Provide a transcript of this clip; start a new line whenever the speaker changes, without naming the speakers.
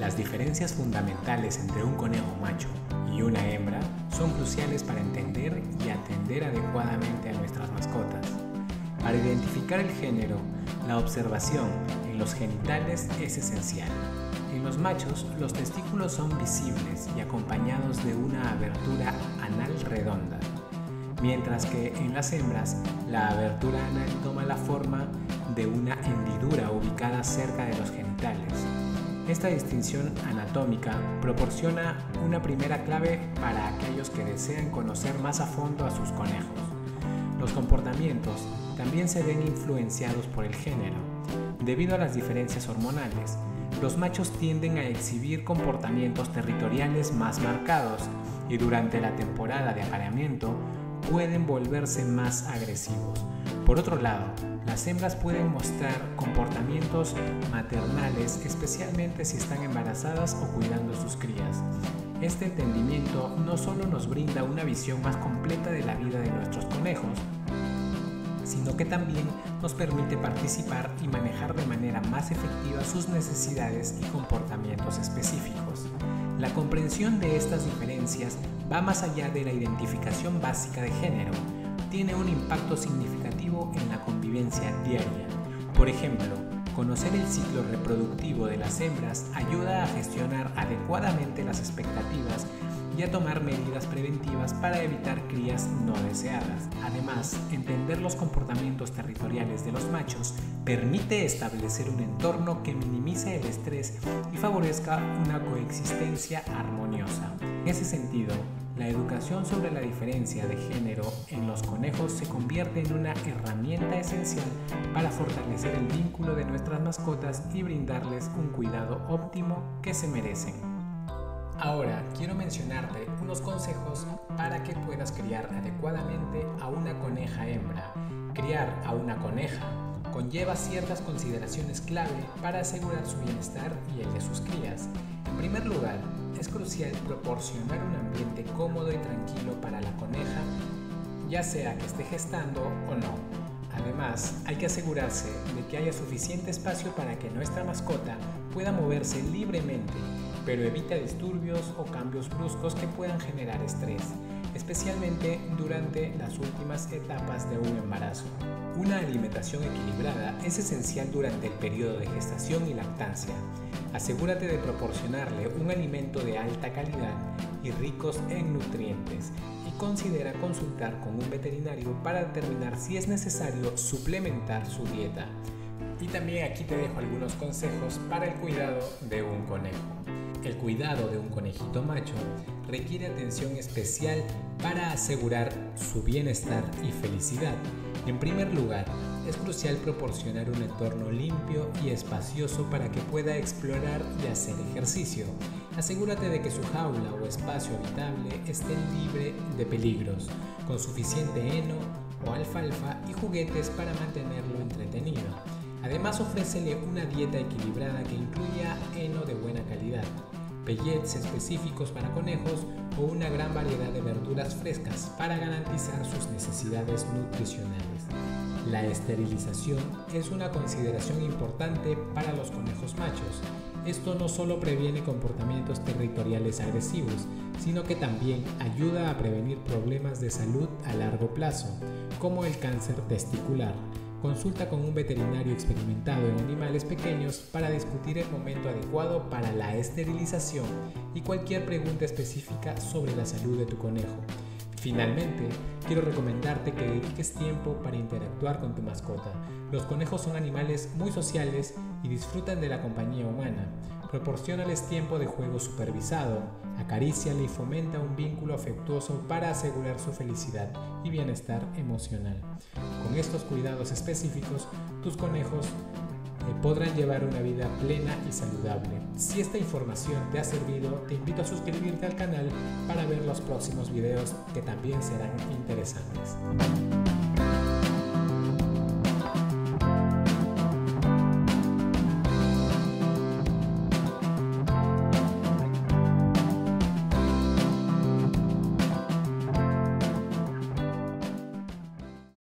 Las diferencias fundamentales entre un conejo macho y una hembra son cruciales para entender y atender adecuadamente a nuestras mascotas. Para identificar el género, la observación en los genitales es esencial. En los machos, los testículos son visibles y acompañados de una abertura anal redonda, mientras que en las hembras, la abertura anal toma la forma de una hendidura ubicada cerca de los genitales. Esta distinción anatómica proporciona una primera clave para aquellos que desean conocer más a fondo a sus conejos. Los comportamientos también se ven influenciados por el género. Debido a las diferencias hormonales, los machos tienden a exhibir comportamientos territoriales más marcados y durante la temporada de apareamiento pueden volverse más agresivos. Por otro lado, las hembras pueden mostrar comportamientos maternales, especialmente si están embarazadas o cuidando a sus crías. Este entendimiento no solo nos brinda una visión más completa de la vida de nuestros conejos, sino que también nos permite participar y manejar de manera más efectiva sus necesidades y comportamientos específicos. La comprensión de estas diferencias va más allá de la identificación básica de género. Tiene un impacto significativo en la convivencia diaria. Por ejemplo, conocer el ciclo reproductivo de las hembras ayuda a gestionar adecuadamente las expectativas y a tomar medidas preventivas para evitar crías no deseadas. Además, entender los comportamientos territoriales de los machos permite establecer un entorno que minimice el estrés y favorezca una coexistencia armoniosa. En ese sentido, la educación sobre la diferencia de género en los conejos se convierte en una herramienta esencial para fortalecer el vínculo de nuestras mascotas y brindarles un cuidado óptimo que se merecen. Ahora quiero mencionarte unos consejos para que puedas criar adecuadamente a una coneja hembra. Criar a una coneja conlleva ciertas consideraciones clave para asegurar su bienestar y el de sus crías. En primer lugar, es crucial proporcionar un ambiente cómodo y tranquilo para la coneja, ya sea que esté gestando o no. Además, hay que asegurarse de que haya suficiente espacio para que nuestra mascota pueda moverse libremente, pero evita disturbios o cambios bruscos que puedan generar estrés, especialmente durante las últimas etapas de un embarazo. Una alimentación equilibrada es esencial durante el periodo de gestación y lactancia. Asegúrate de proporcionarle un alimento de alta calidad y ricos en nutrientes, y considera consultar con un veterinario para determinar si es necesario suplementar su dieta. Y también aquí te dejo algunos consejos para el cuidado de un conejo. El cuidado de un conejito macho requiere atención especial para asegurar su bienestar y felicidad. En primer lugar, es crucial proporcionar un entorno limpio y espacioso para que pueda explorar y hacer ejercicio. Asegúrate de que su jaula o espacio habitable esté libre de peligros, con suficiente heno o alfalfa y juguetes para mantenerlo entretenido. Además, ofrécele una dieta equilibrada que incluya heno de buena calidad, pellets específicos para conejos o una gran variedad de verduras frescas para garantizar sus necesidades nutricionales. La esterilización es una consideración importante para los conejos machos. Esto no solo previene comportamientos territoriales agresivos, sino que también ayuda a prevenir problemas de salud a largo plazo, como el cáncer testicular. Consulta con un veterinario experimentado en animales pequeños para discutir el momento adecuado para la esterilización y cualquier pregunta específica sobre la salud de tu conejo. Finalmente, quiero recomendarte que dediques tiempo para interactuar con tu mascota. Los conejos son animales muy sociales y disfrutan de la compañía humana. Proporciónales tiempo de juego supervisado, acaríciale y fomenta un vínculo afectuoso para asegurar su felicidad y bienestar emocional. Con estos cuidados específicos, tus conejos podrán llevar una vida plena y saludable. Si esta información te ha servido, te invito a suscribirte al canal para ver los próximos videos que también serán interesantes.